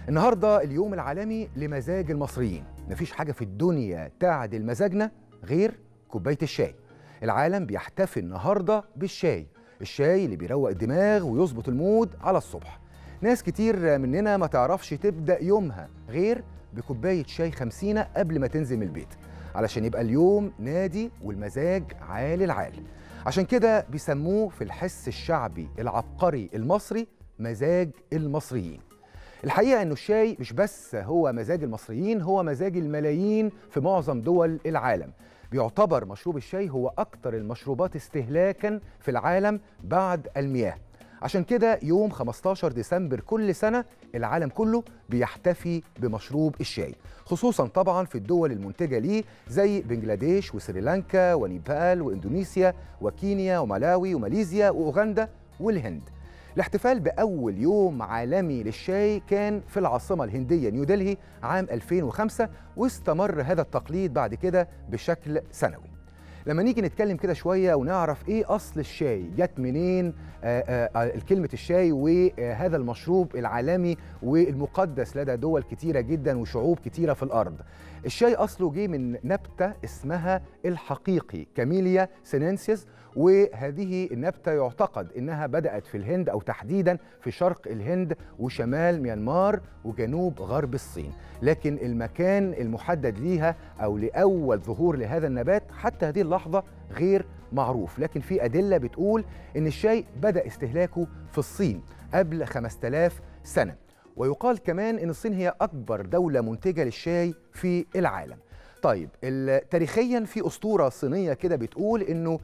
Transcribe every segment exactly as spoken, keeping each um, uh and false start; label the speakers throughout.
Speaker 1: النهارده اليوم العالمي لمزاج المصريين، مفيش حاجة في الدنيا تعدل مزاجنا غير كوباية الشاي. العالم بيحتفي النهارده بالشاي، الشاي اللي بيروق الدماغ ويظبط المود على الصبح. ناس كتير مننا ما تعرفش تبدأ يومها غير بكوباية شاي خمسينة قبل ما تنزل من البيت، علشان يبقى اليوم نادي والمزاج عالي العال. عشان كده بيسموه في الحس الشعبي العبقري المصري مزاج المصريين. الحقيقة إنه الشاي مش بس هو مزاج المصريين، هو مزاج الملايين في معظم دول العالم. بيعتبر مشروب الشاي هو أكتر المشروبات استهلاكاً في العالم بعد المياه. عشان كده يوم خمستاشر ديسمبر كل سنة العالم كله بيحتفي بمشروب الشاي، خصوصاً طبعاً في الدول المنتجة ليه زي بنجلاديش وسريلانكا ونيبال وإندونيسيا وكينيا وملاوي وماليزيا وأوغندا والهند. الاحتفال بأول يوم عالمي للشاي كان في العاصمة الهندية نيودلهي عام ألفين وخمسة، واستمر هذا التقليد بعد كده بشكل سنوي. لما نيجي نتكلم كده شوية ونعرف إيه أصل الشاي، جت منين آآ آآ كلمة الشاي وهذا المشروب العالمي والمقدس لدى دول كتيرة جدا وشعوب كتيرة في الأرض. الشاي أصله جه من نبتة اسمها الحقيقي كاميليا سينensis، وهذه النبتة يعتقد إنها بدأت في الهند أو تحديدا في شرق الهند وشمال ميانمار وجنوب غرب الصين، لكن المكان المحدد ليها أو لأول ظهور لهذا النبات حتى هذه اللحظة غير معروف، لكن في أدلة بتقول إن الشاي بدأ استهلاكه في الصين قبل خمسة آلاف سنة. ويقال كمان إن الصين هي أكبر دولة منتجة للشاي في العالم. طيب تاريخيا في أسطورة صينية كده بتقول إنه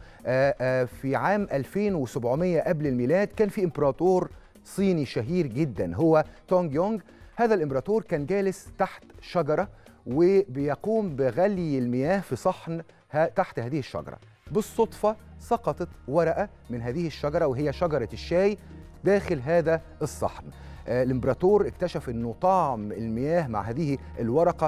Speaker 1: في عام ألفين وسبعمية قبل الميلاد كان في إمبراطور صيني شهير جدا هو تونج يونغ. هذا الإمبراطور كان جالس تحت شجرة وبيقوم بغلي المياه في صحن تحت هذه الشجرة. بالصدفة سقطت ورقة من هذه الشجرة وهي شجرة الشاي داخل هذا الصحن. الإمبراطور اكتشف إنه طعم المياه مع هذه الورقة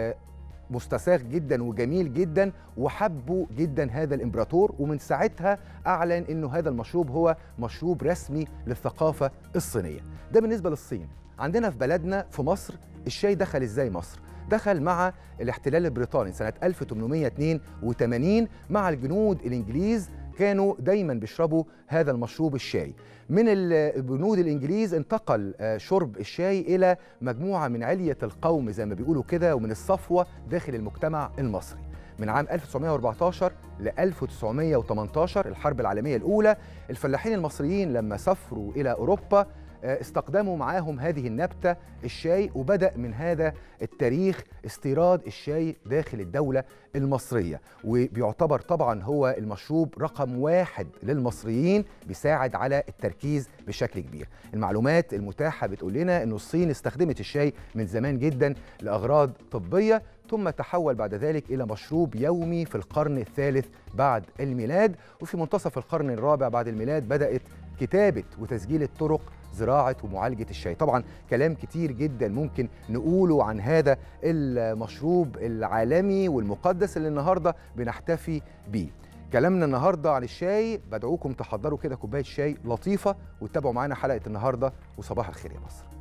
Speaker 1: مستساغ جدا وجميل جدا، وحبه جدا هذا الامبراطور، ومن ساعتها اعلن انه هذا المشروب هو مشروب رسمي للثقافه الصينيه. ده بالنسبه للصين. عندنا في بلدنا في مصر الشاي دخل ازاي مصر؟ دخل مع الاحتلال البريطاني سنه ألف وثمانمية واثنين وثمانين مع الجنود الانجليز، كانوا دايما بيشربوا هذا المشروب الشاي. من الجنود الانجليز انتقل شرب الشاي الى مجموعه من عليه القوم زي ما بيقولوا كده ومن الصفوه داخل المجتمع المصري. من عام ألف وتسعمية وأربعتاشر ل ألف وتسعمية وتمنتاشر الحرب العالميه الاولى، الفلاحين المصريين لما سافروا الى اوروبا استخدموا معاهم هذه النبتة الشاي، وبدأ من هذا التاريخ استيراد الشاي داخل الدولة المصرية، وبيعتبر طبعا هو المشروب رقم واحد للمصريين، بيساعد على التركيز بشكل كبير. المعلومات المتاحة بتقول لنا أن الصين استخدمت الشاي من زمان جدا لأغراض طبية، ثم تحول بعد ذلك إلى مشروب يومي في القرن الثالث بعد الميلاد، وفي منتصف القرن الرابع بعد الميلاد بدأت كتابة وتسجيل الطرق زراعة ومعالجة الشاي. طبعا كلام كتير جدا ممكن نقوله عن هذا المشروب العالمي والمقدس اللي النهاردة بنحتفي بيه. كلامنا النهاردة عن الشاي، بدعوكم تحضروا كده كوباية شاي لطيفة وتتابعوا معانا حلقة النهاردة، وصباح الخير يا مصر.